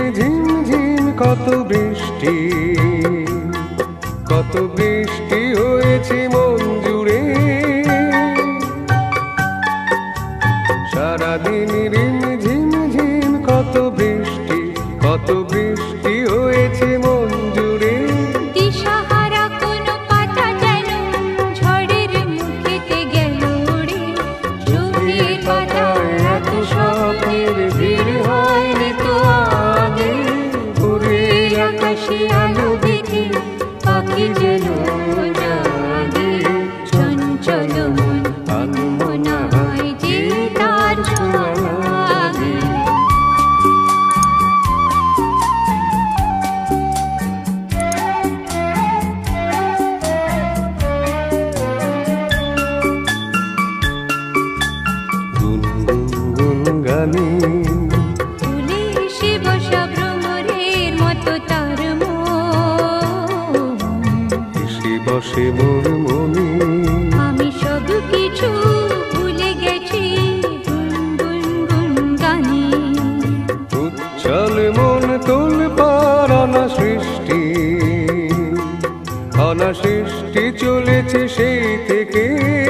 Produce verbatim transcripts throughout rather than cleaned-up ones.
ঝিম ঝিম কত বৃষ্টি, কত বৃষ্টি হয়েছে মন জুড়ে। সারাদিন রিম ঝিম ঝিম কত বৃষ্টি, কত বৃষ্টি হয়েছে মন জুড়ে। দিশাহারা কোনো পাতা যেন ঝড়ের মুখেতে গেল উড়ে। চোখের পাতায় এত স্বপ্নের ভিড় হয়নি তো আগে। ভোরের আকাশে আলো দেখে পাখি যেন জাগে। চঞ্চল মন আনমনা হয় যে তার ছোঁয়া লাগে। গুনগুন গানে ফুলে এসে বসা ভ্রমরের মতো তার মন। এসে বসে মোর মনে। আমি সব কিছু ভুলে গেছি গুনগুন গুন গানে। উচ্ছল মন তোল পার অনা সৃষ্টি, অনা সৃষ্টি চলেছে সেই থেকে।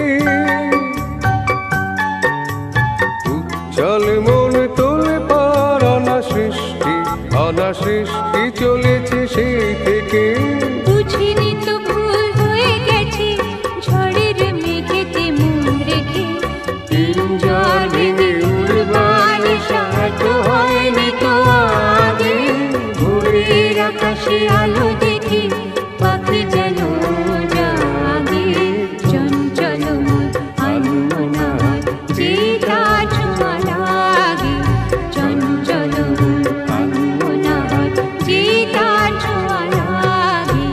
উচ্ছল মন তোল পার অনা সৃষ্টি, অনা সৃষ্টি চলেছে সেই থেকে। বুঝিনি তো ভুল হয়ে গেছে ঝড়ের মেঘেতে মন রেখে। তিন জল ভেঙে উড়বার সাধ্য হয়নি তো আগে। ভোরের আকাশে আলো দেখে পাখি যেন জাগে। চঞ্চল মন আনমনা হয় যে তার ছোঁয়া লাগে। চঞ্চল মন আনমনা হয় যে তার ছোঁয়া লাগে।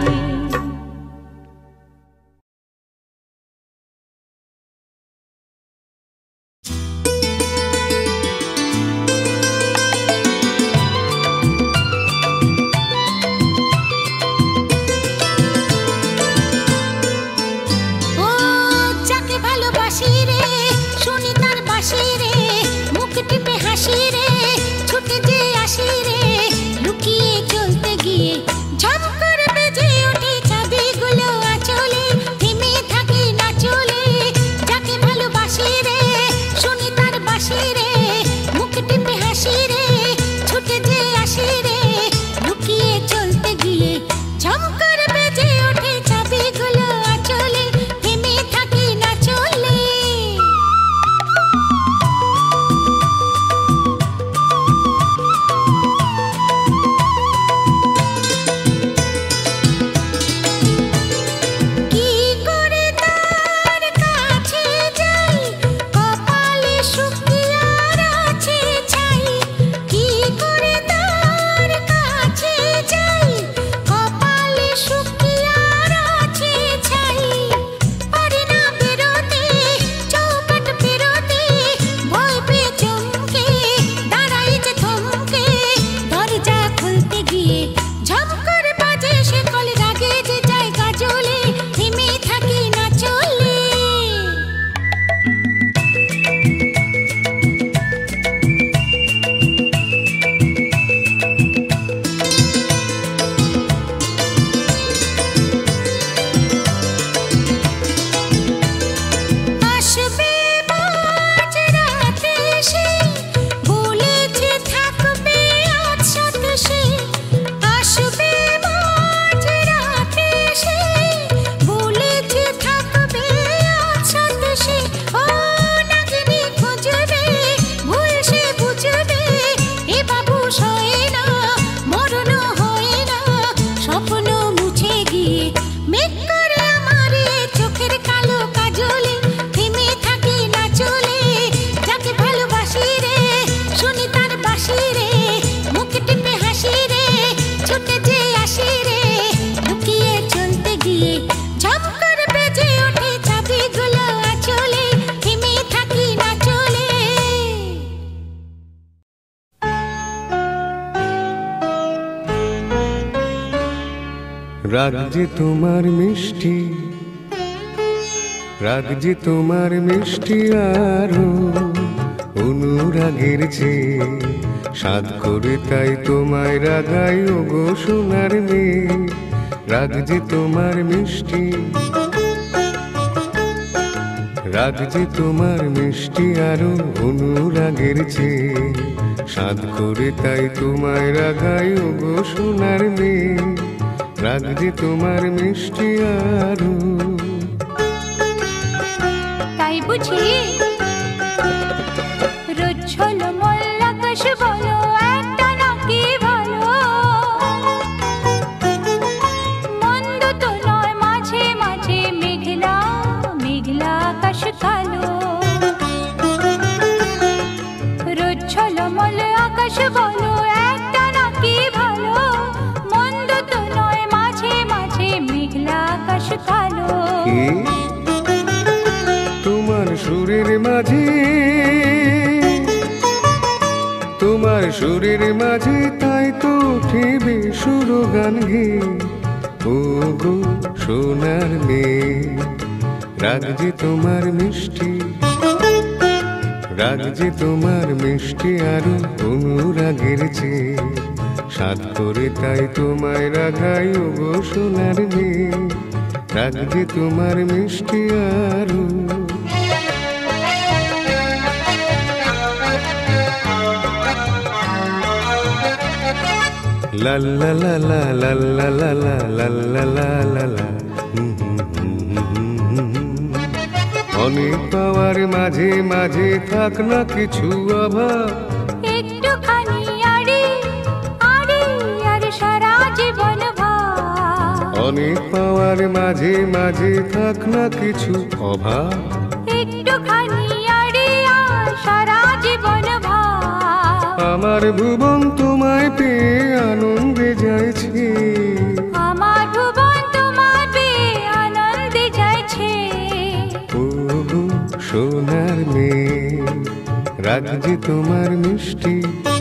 ও যাকে ভালোবাসি রে, শুনি তার বাঁশি রে, মুখ টিপে হাসি রে, ছুটে যে আসি রে, লুকিয়ে চলতে গিয়ে ঝম করে বেজে ওঠে চাবিগুলো আঁচলে, থেমে থাকে না চলে। যাকে ভালোবাসি রে, শুনি তার বাঁশি রে, মুখ টিপে হাসি রে, ছুটে যে আসি রে, লুকিয়ে চলতে গিয়ে ঝম করে বেজে ওঠে চাবিগুলো আঁচলে, থেমে থাকে না চলে। কি করে তার কাছে যাই, কপালে শুকিয়ার আছে ছাই। কি করে তার কাছে যাই, কপালে শুকিয়ার আছে ছাই। পারি না বেরোতে চৌকাঠ পেরোতে, ভয় পেয়ে চমকে দাঁড়াই যে থমকে। দরজা খুলতে গিয়ে ঝম করে বাজে সে কল, রাগে যে যায় গাজলে, থেমে থাকি না চলে। আসবে মাঝ রাতে সে, বলেছে থাকবে আজ সাথে সে। আসবে মাঝ রাতে সে, বলেছে থাকবে আজ সাথে সে। ও নাগিনী খুঁজবে, ভুল সে বুঝবে, এ বাবু সয় না, মরণ হয় না। স্বপ্ন মুছে গিয়ে মেঘ করে আমার এ চোখের কালো কাজলে, থেমে থাকে না চলে। যাকে ভালোবাসি রে, শুনি তার বাঁশি রে, মুখ টিপে হাসি রে, ছুটে যে আসি রে, লুকিয়ে চলতে গিয়ে ঝম করে বেজে ওঠে চাবিগুলো আঁচলে, থেমে থাকি না চলে। রাগ যে তোমার মিষ্টি, রাগ যে তোমার মিষ্টি আরো অনুরাগের চেয়ে সাধ করে তাই তোমায় রাগাই ওগো সোনার মেয়ে, রাগ যে তোমার মিষ্টি, রাগ যে তোমার মিষ্টি আরো অনুরাগের চেয়ে, সাধ করে তাই তোমায় রাগাই ওগো সোনার মেয়ে, রাগ যে তোমার মিষ্টি আরো। তাই বুঝি রোজ ঝলমল আকাশ বলো একটা নাকি ভালো, মন্দ তো নয় মাঝে মাঝে মেঘলা মেঘলা আকাশ কালো, রোজ ঝলমল আকাশ বলো একটা নাকি ভালো, মন্দ তো নয় মাঝে মাঝে মেঘলা আকাশ কালো। তোমার সুরের মাঝে, তোমার সুরের মাঝে তাই তো উঠিবে সুর গান গে, ও গো সোনার মেয়ে, রাগ যে তোমার মিষ্টি, রাগ যে তোমার মিষ্টি আরো অনুরাগের চেয়ে, সাধ করে তাই তোমায় রাগাই ও গো সোনার মেয়ে, রাগ যে তোমার মিষ্টি আরো। লা লা লা লা লা লা লা লা লা লা লা লা লা। অনেক পাওয়ার মাঝে মাঝে থাক না কিছু অভাব, একটুখানি আড়ি আড়ি আর সারা জীবন ভাব, অনেক পাওয়ার মাঝে মাঝে থাক না কিছু অভাব, একটুখানি আড়ি আর সারা জীবন ভাব, আমার ভুবন তোমায় পেয়ে আনন্দে যাইছে, আমার ভুবন তোমার পেয়ে আনন্দে যাইছে, ও গো সোনার মেয়ে, রাগ যে তোমার মিষ্টি,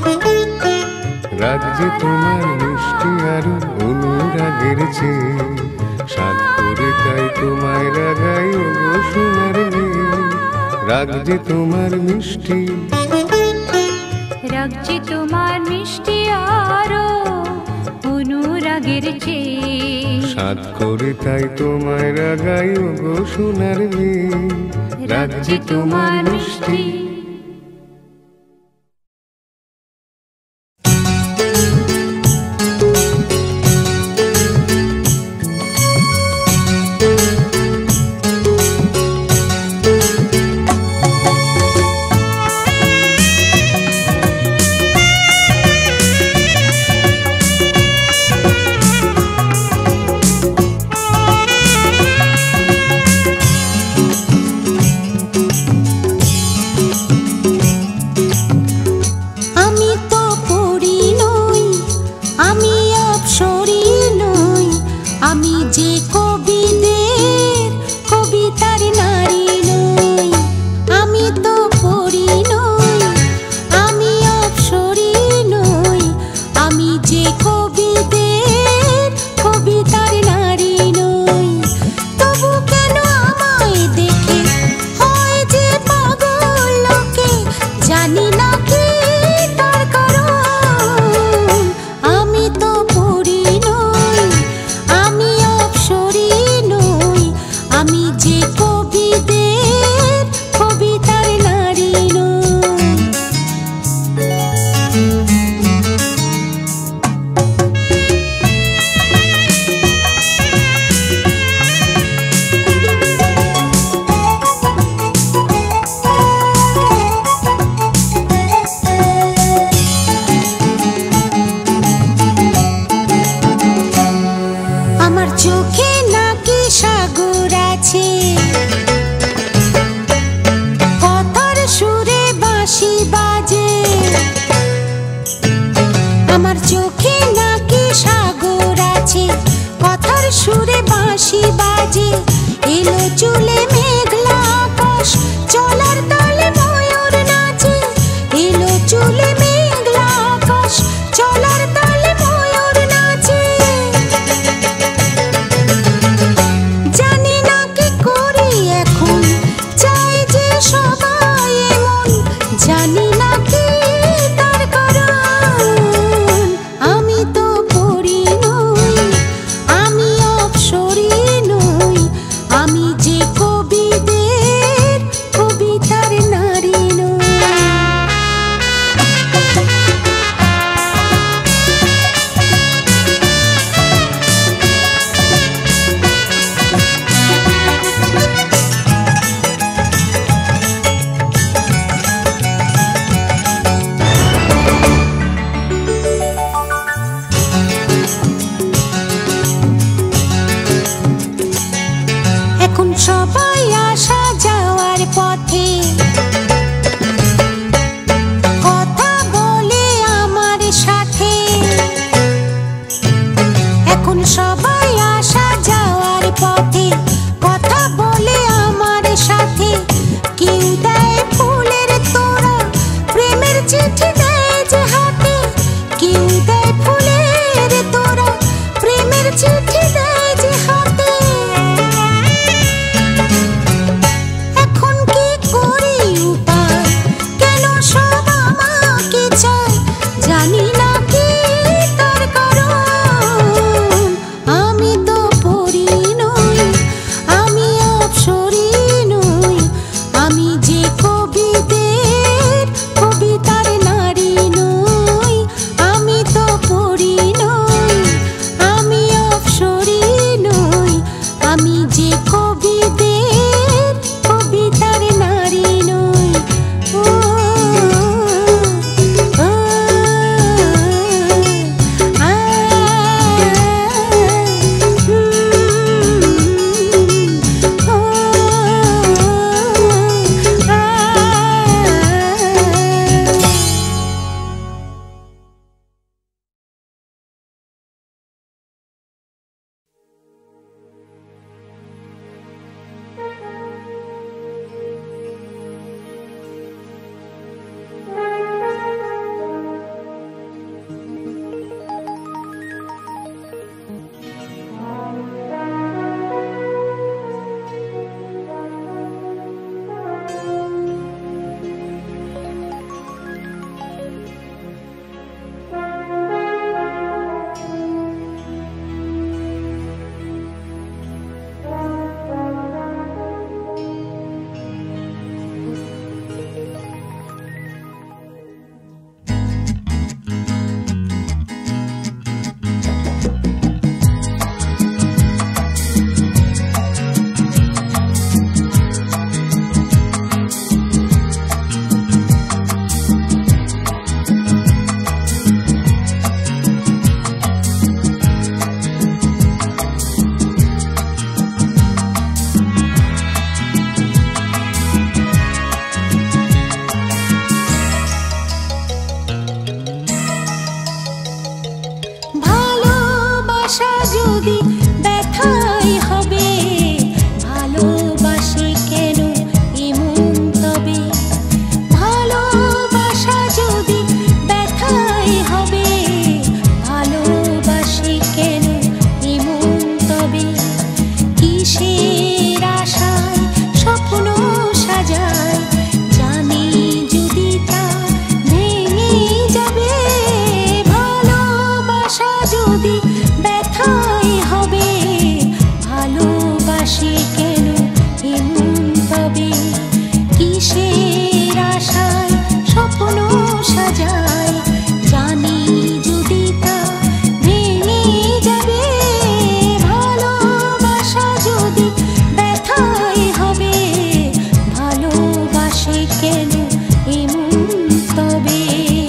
রাগ যে তোমার মিষ্টি আরো অনুরাগের চেয়ে, সাধ করে তাই তোমায় রাগাই ও গো সোনার মেয়ে, রাগ যে তোমার মিষ্টি, রাগ যে তোমার মিষ্টি আরো অনুরাগের চেয়ে, সাধ করে তাই তোমায় রাগাই ও গো সোনার মেয়ে, রাগ যে তোমার মিষ্টি। যদি ব্যথাই হবে, ভালোবাসি কেন এমন তবে? কিসের আশায় স্বপ্ন সাজায়, জানি যদি তা ভেঙে যাবে। ভালোবাসা যদি ব্যথাই হবে, ভালোবাসি কেন এমন তবে?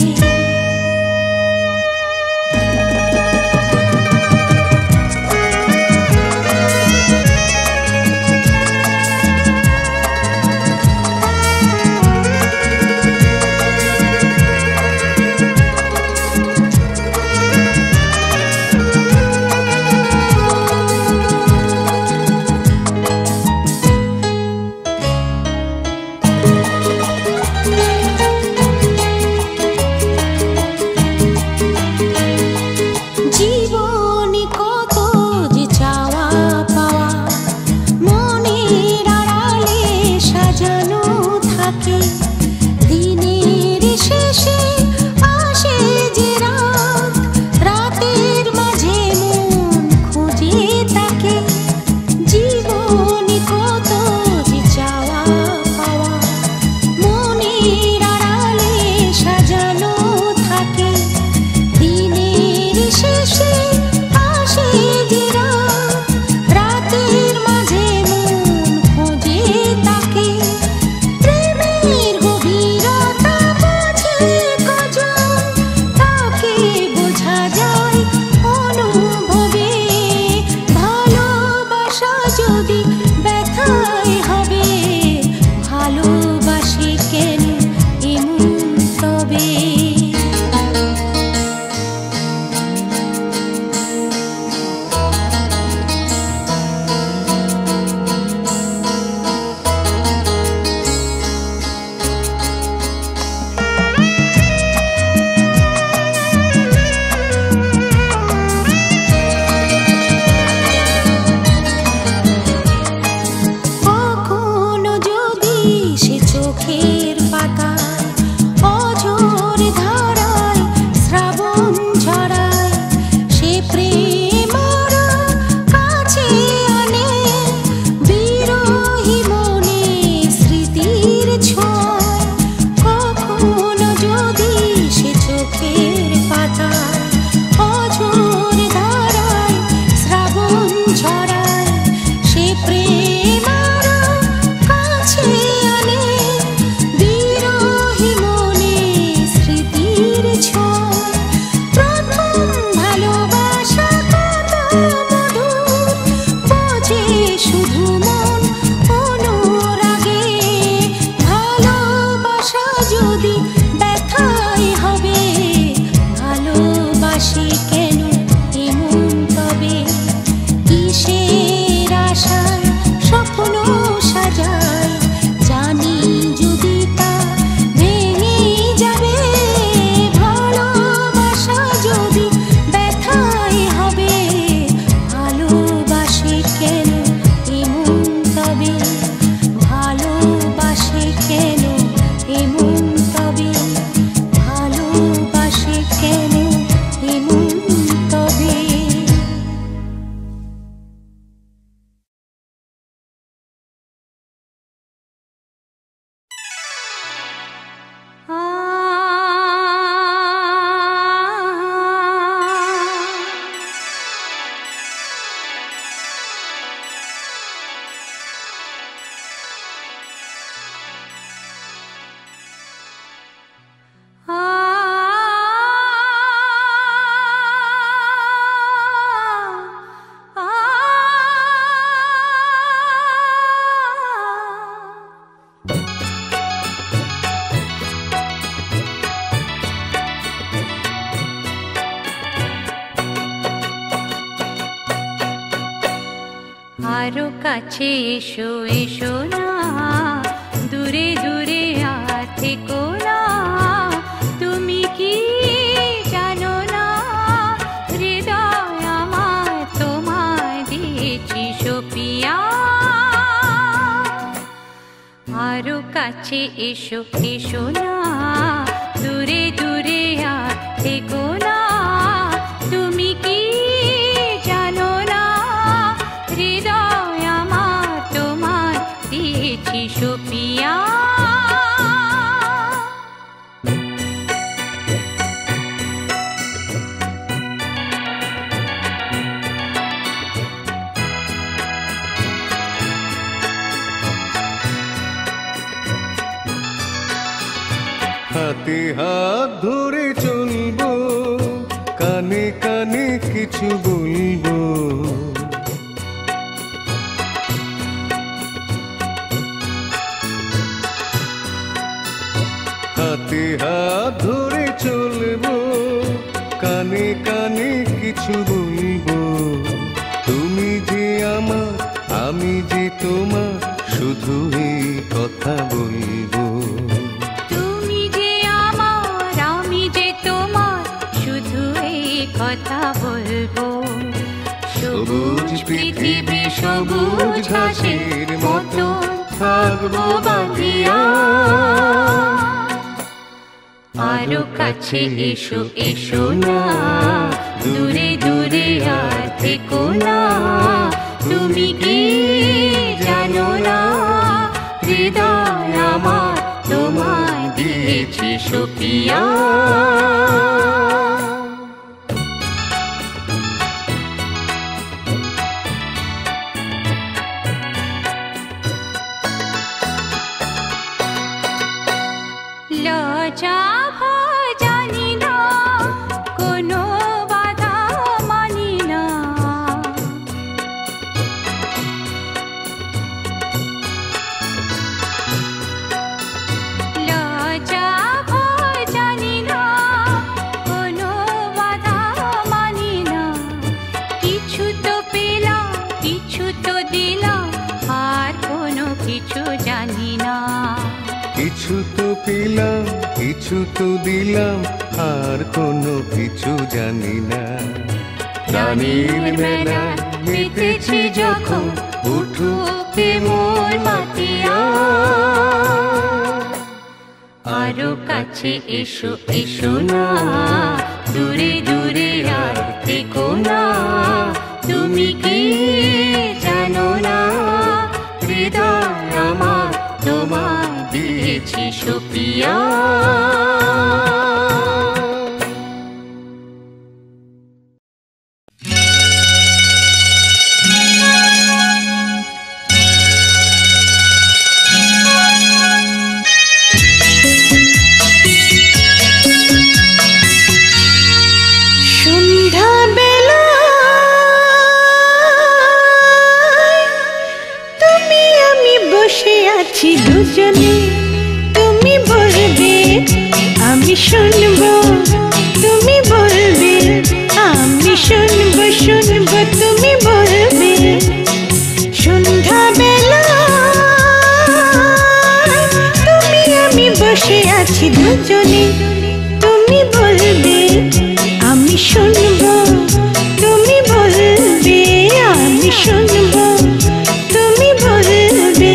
জীবনে কত যে চাওয়া পাওয়া মনের আড়ালে সাজানো থাকে। দিনের শেষে আসে যে রাত, রাতের মাঝে মন খুঁজে থাকে। জীবনে কত যে চাওয়া পাওয়া মনের আড়ালে সাজানো থাকে। দিনের শেষে আসে যে রাত, রাতের মাঝে মন খোঁজে তাকে। প্রেমের গভীরতা বোঝে কজন, তাকে বোঝা যায় অনুভবে। ভালোবাসা যদি ব্যথাই হবে, ভালোবাসি কেন এমন তবে? কখনো যদি সে চোখের পাতায় অঝোর ধারায় শ্রাবণ ঝরায়, সে প্রেম আরো কাছে আনে বিরহী মনে স্মৃতির ছোঁয়। কখনো যদি সে চোখের পাতায় অঝোর ধারায় শ্রাবণ ঝরায়, সে প্রেম আরো কাছে আনে বিরহী মনে স্মৃতির ছোঁয়। প্রথম ভালোবাসা কত মধুর, বোঝে শুধু মন অনুরাগে। ভালোবাসা যদি ব্যথাই হবে, ভালোবাসি কেন এমন তবে? কিসের আশায় স্বপ্ন সাজায়, জানি যদি তা ভেঙে যাবে। ভালোবাসা যদি ব্যথাই হবে, ভালোবাসি কেন এমন তবে? ভালোবাসি কেন এমন তবে? ভালোবাসি কেন এমন তবে? আ আরো কাছে এসো এসো না, দূরে দূরে আর থেকো না। তুমি কি জানো না, হৃদয় আমার তোমায় দিয়েছি সোপিয়া। আরো কাছে এসো এসো না, দূরে দূরে আর থেকো না। তুমি কি হাতে হাত ধরে চলবো, কানে কানে কিছু বলবো। হাতে হাত ধরে চলবো, কানে কানে কিছু বলবো। তুমি যে আমার, আমি যে তোমার, শুধু এই কথা বলবো। তুমি যে আমার, আমি যে তোমার, শুধু এই কথা বলবো। সবুজ পৃথিবী সবুজ ঘাসের মতো থাকবো বাঁধিয়া। আরো কাছে এসো এসো না, দূরে দূরে আর থেকো না। তুমি কি জানো না, হৃদয় আমার তোমায় দিয়েছে সপিয়া। লজ্জা ভয় জানি না, কোনো বাধা মানি না। লজ্জা ভয় জানি না, কোনো বাধা মানি না। কিছু তো পেলাম, কিছু তো দিলাম, আর কোনো কিছু জানি না। কিছু তো পেলাম, কিছু তো দিলাম, আর কোনো কিছু জানি না। প্রাণীর মেলা মেতেছি যখন, উঠুকে মোর মাতিয়া। আরো কাছে এসো এসো না, দূরে দূরে আর থেকো না। তুমি কি জানো না, হৃদয় আমার তোমায় দিয়েছি সপিয়া। আছি দুজনে, তুমি বলবে আমি শুনবো, তুমি বলবে আমি শুনবো, শুনবো তুমি বলবে। সন্ধ্যা বেলা তুমি আমি বসে আছি দুজনে, তুমি বলবে আমি শুনবো, তুমি বলবে আমি শুনবো, তুমি বলবে।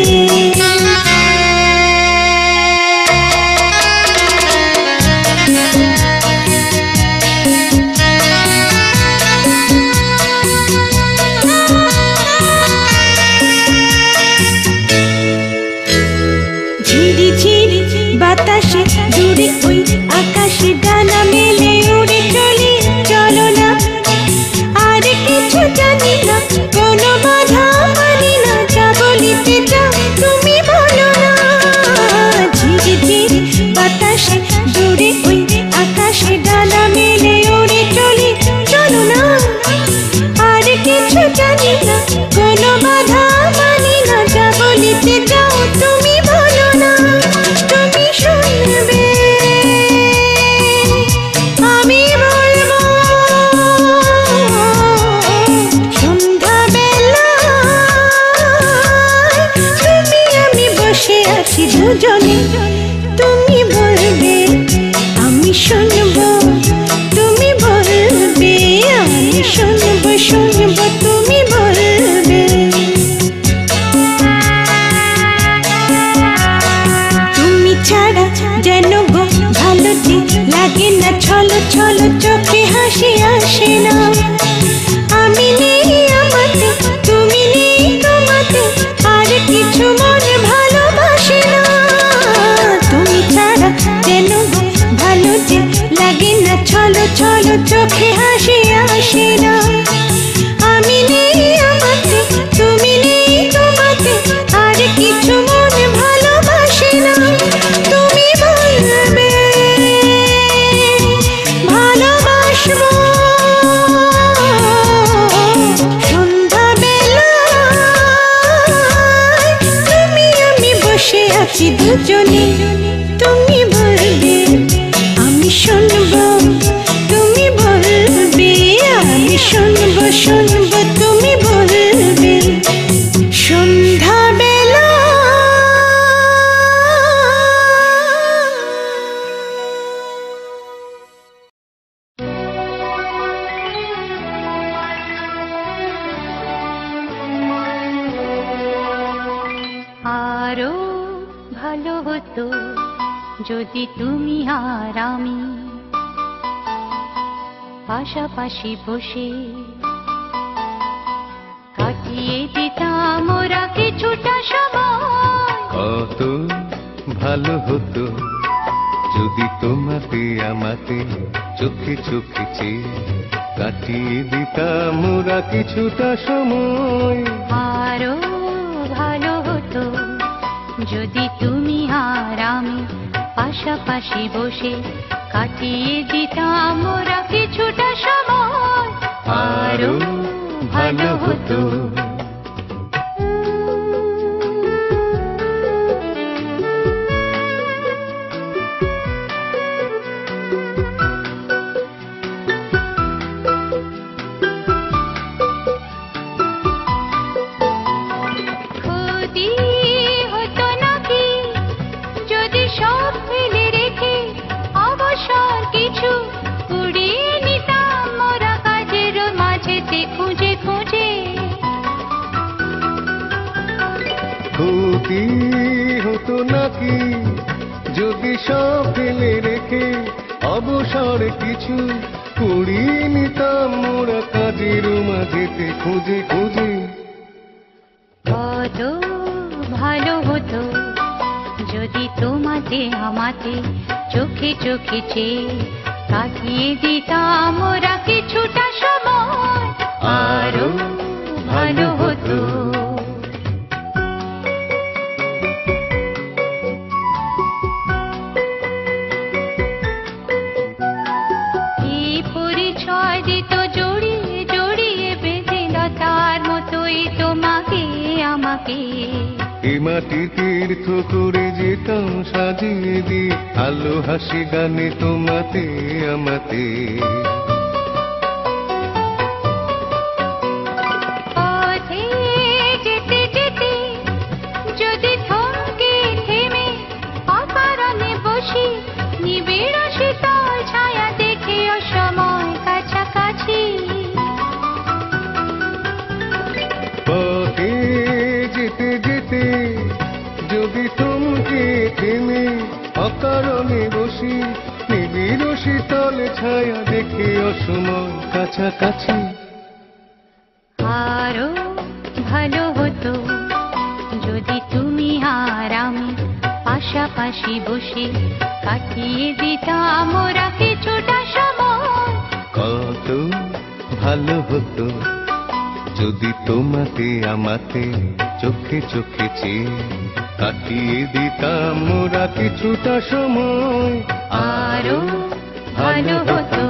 ঝিরি ঝিরি বাতাসে দূরে ওই আকাশে ডানা মেলে উড়ে চলি, চলো না আর কিছু জানি না, কোনো বাধা মানি না, যা বলিতে যাও তুমি বলো না। ঝিরি ঝিরি বাতাসে দূরে ওই আকাশে ডানা মেলে উড়ে চলি, চলো না আর কিছু জানি না, কোনো বাধা মানি না, যা বলিতে যাও তুমি বলো না। তুমি শুনবে আমি বলবো, সন্ধ্যা বেলা তুমি আমি বসে আছি দুজনে, তুমি বলবে আমি শুনবো, তুমি বলবে আমি শুনবো, শুনবো তুমি বলবে। তুমি ছাড়া যেন গো ভালো যে লাগে না, ছলো ছলো চোখে হাসি আসে না। আমি নেই আমাতে, তুমি নেই তোমাতে, আর কিছু মন ভালোবাসে না। তুমি ছাড়া যেন গো ভালো যে লাগে না, ছলো ছলো চোখে হাসি আসে না। আমি নেই আমাতে, তুমি নেই তোমাতে, আর কিছু মন ভালোবাসে না। তুমি বলবে আছি দুজনে, তুমি বলবে আমি শুনবো, তুমি বলবে আমি শুনবো, শুনবো তুমি বলবে। সন্ধ্যাবেলা আরো ভালো হতো যদি তুমি আর আমি পাশাপাশি বসে কাটিয়ে দিতাম ওরা কিছুটা সময়। কত ভালো হতো যদি তোমাতে আমাতে চোখে চোখে চেয়ে কাটিয়ে দিতাম ওরা কিছুটা সময়। আরো ভালো হতো যদি তুমি আর আমি পাশাপাশি বসে কাটিয়ে দিতাম ওরা কিছুটা সময়। আরো ভালো হতো। ক্ষতি হতো নাকি যদি সব ফেলে রেখে অবসর কিছু কুড়িয়ে নিতাম মোরা কাজের মাঝেতে খুঁজে খুঁজে। কত ভালো হতো যদি তোমাতে আমাতে চোখে চোখে চেয়ে কাটিয়ে দিতাম ওরা কিছুটা সময়। আরো ভালো হতো। এই পরিচয় দিত জড়িয়ে জড়িয়ে বেঁধে লতার মতোই তোমাকে আমাকে। এ মাটি তীর্থ করে যেতাম সাজিয়ে দিয়ে আলো হাসি গানে তোমাতে আমাতে। পথে যেতে যেতে যদি থমকে থেমে অকারণে বসি নিবিড় শীতল ছায়া দেখে অসময় কাছাকাছি। পথে যেতে যেতে যদি থমকে থেমে অকারণে বসি নিবিড় শীতল ছায়া দেখে অসময় কাছাকাছি। আরো ভালো হতো যদি তুমি আর আমি পাশাপাশি বসে কাটিয়ে দিতাম ওরা কিছুটা সময়। কত ভালো হতো যদি তোমাতে আমাতে চোখে চোখে চেয়ে কাটিয়ে দিতাম ওরা কিছুটা সময়। আরো ভালো হতো।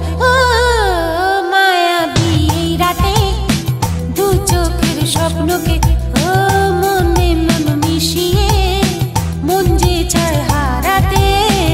ও মায়াবী এই রাতে দু চোখের স্বপ্নকে ও মনে মন মিশিয়ে মন যে চায় হারাতে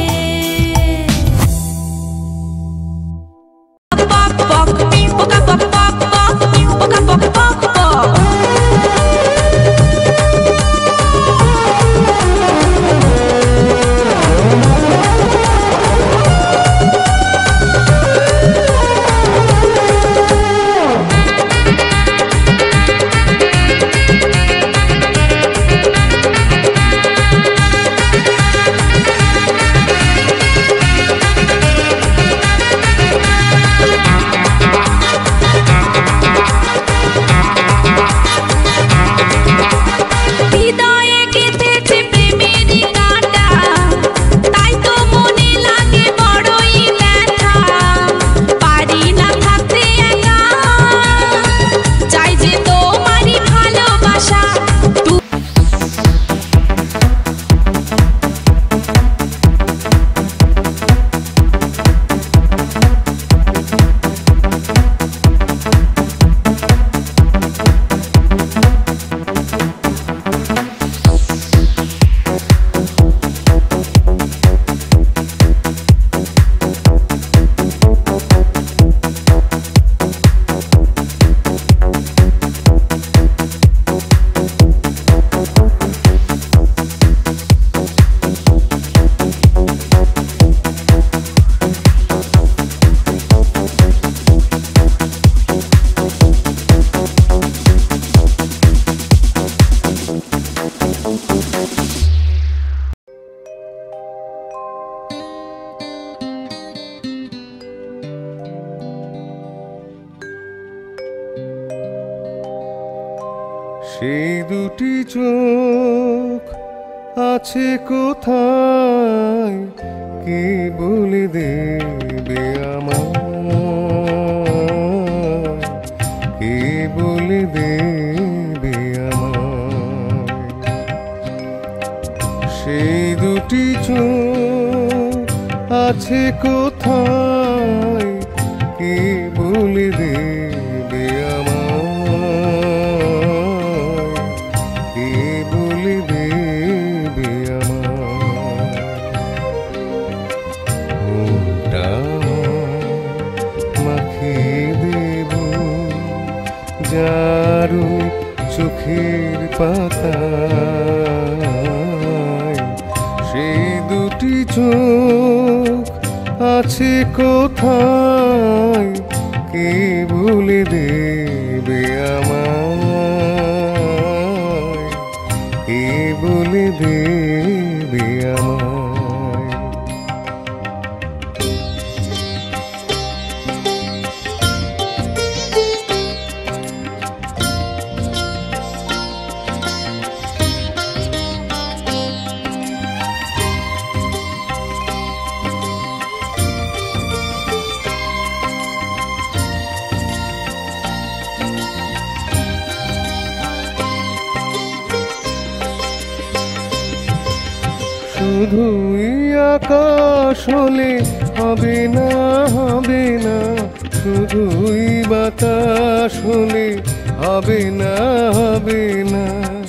সেই দুটি চোখ আছে কোথায় কে বলে দেবে আমায় কে বলে দেবে আমায় সেই দুটি চোখ আছে কোথায় কে বলে দেবে আমায় যারু চোখের পাতায় সেই দুটি চোখ আছে কোথায় কে বলে দেবে আমায় কে বলে দেবে আমায় শুধুই আকাশ হলে হবে না হবে না শুধুই বাতাস হলে হবে না হবে না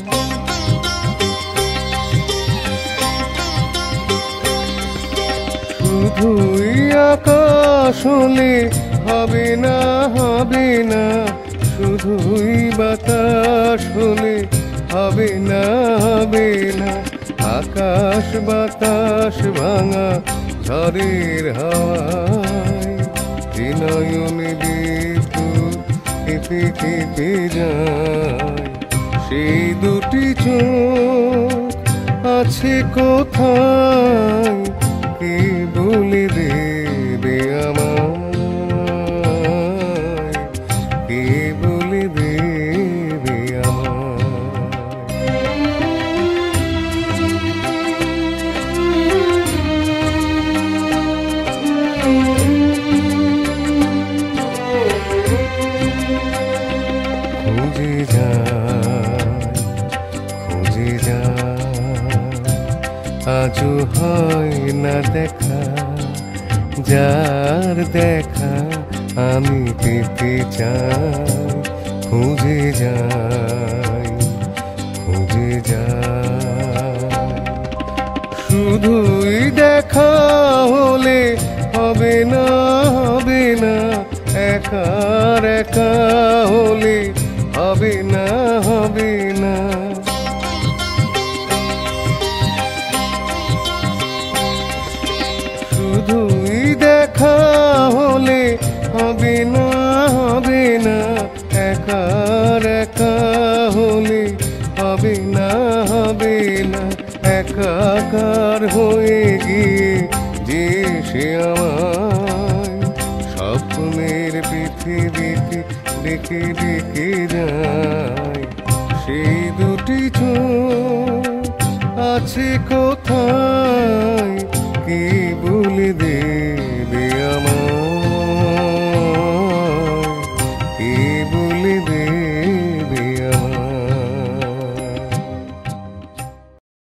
শুধুই আকাশ হলে হবে না হবে না শুধুই বাতাস হলে হবে না হবে না আকাশ বাতাস ভাঙা ঝড়ের হাওয়ায় নয়নে বিদ্যুৎ কেঁপে কেঁপে যায় সেই দুটি চোখ আছে কোথায় কে বলে দেবে আমায় কে বলে দেবে আমায় খুঁজে যায় খুঁজে যায় আজও হয় না দেখা যার দেখা আমি পেতে চাই, খুঁজে যাই খুঁজে যাই। শুধুই দেখা হলে হবে না হবে না, একার একা হলে হবে না হবে না। শুধুই দেখা হলে হবে না হবে না, একার একা হলে হবে না হবে না। একাকার হয়ে গিয়ে যে সে আমায় স্বপ্নের পৃথিবীতে ডেকে ডেকে যায়, সেই দুটি চোখ আছে কোথায়